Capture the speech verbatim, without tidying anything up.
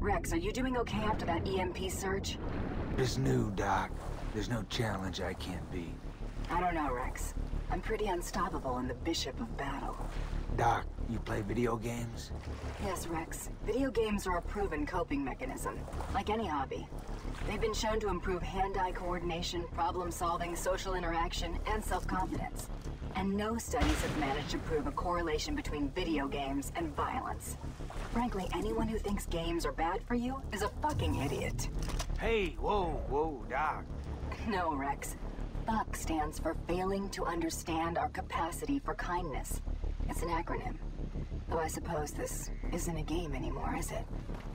Rex, are you doing okay after that E M P surge? It's new, Doc. There's no challenge I can't beat. I don't know, Rex. I'm pretty unstoppable in the Bishop of Battle. Doc, you play video games? Yes, Rex. Video games are a proven coping mechanism, like any hobby. They've been shown to improve hand-eye coordination, problem-solving, social interaction, and self-confidence. And no studies have managed to prove a correlation between video games and violence. Frankly, anyone who thinks games are bad for you is a fucking idiot. Hey, whoa, whoa, Doc. No, Rex. FUCK stands for Failing to Understand Our Capacity for Kindness. It's an acronym. Though I suppose this isn't a game anymore, is it?